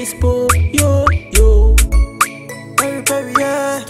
Expo, yo, yo. Very, yeah.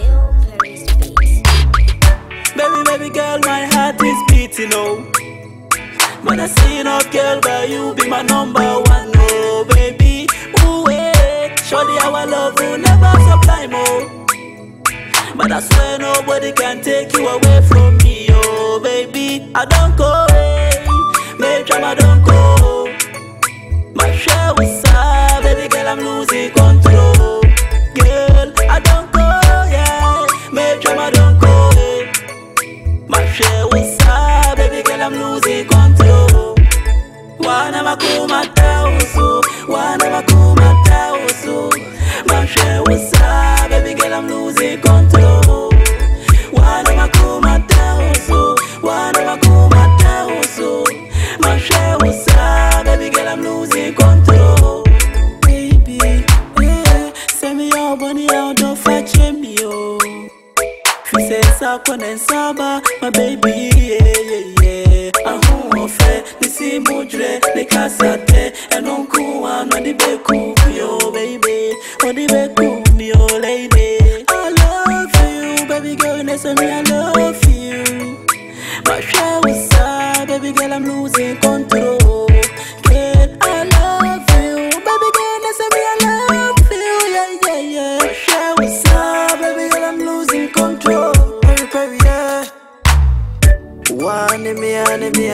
Baby girl, my heart is beating, oh. When I see no girl, but you be my number one, oh, baby. Ooh, wait, surely our love will never supply more. But I swear nobody can take you away from me, oh, baby. I don't go away, make sure I don't go. My share was sad, baby girl, I'm losing control. Girl, I don't go, yeah, make sure I don't go. My share was sad, baby girl, I'm losing control. Wana makuma tausu, wana makuma tausu. My share was sad, baby girl, I'm losing control. Wana makuma tausu, wana makuma tausu. My share was sad, baby girl, I'm losing control. Baby, yeah, send me your money out, don't fetch me, oh. She says I couldn't saba, my baby, yeah. I won't fair, the same mudre, the cassette, and uncle, I'm not the beku, yo, baby, or the beku, yo, lady. I love you, baby girl, listen me, I love you. My share was sad, baby girl, I'm losing control. Girl, I love you, baby girl, listen me, I love you, yeah. My share was sad, baby girl, I'm losing control. Very, yeah. One me,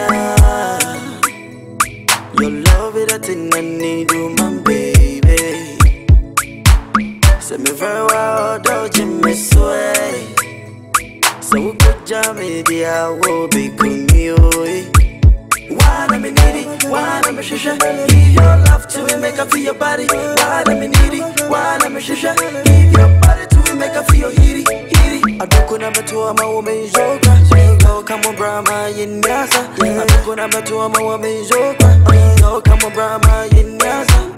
your love is a thing I need, you, my baby. Say me very well, don't you miss way. So we could jam it, yeah, will be good, you. Why me need it? Why me shisha? Give your love to me, make her feel your body. Why me need it? Why me shisha? Give your body to me, make her feel hitty. I don't go number two, I'm a woman, joker. Yo, come on, Brahma, in Yasa. I don't go number two, I'm a woman, joker. Yo, come on, Brahma, in Yasa.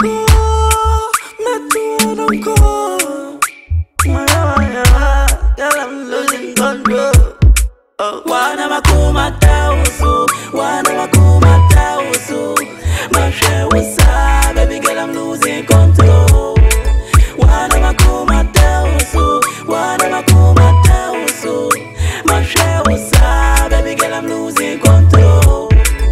I don't go. Girl, I'm losing control. Wana makuma tausu, wana makuma tausu. My share was sad, baby girl, I'm losing control. Wana makuma tausu, wana makuma tausu. My share was sad, baby girl, I'm losing control.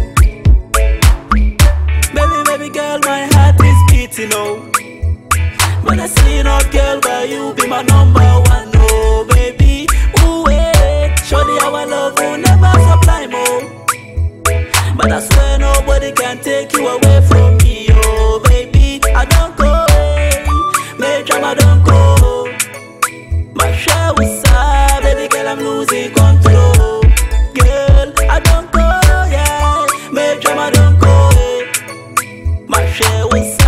Baby girl, my heart is beating, oh. When I see no girl, but you be my number one, oh, baby. Ooh, wait, surely our love will never supply more. But I swear nobody can take you away from me, oh, baby. I don't go away, make sure I don't go. My share was sad, baby girl, I'm losing control. Girl, I don't go, yeah, make sure I don't go. My share was sad.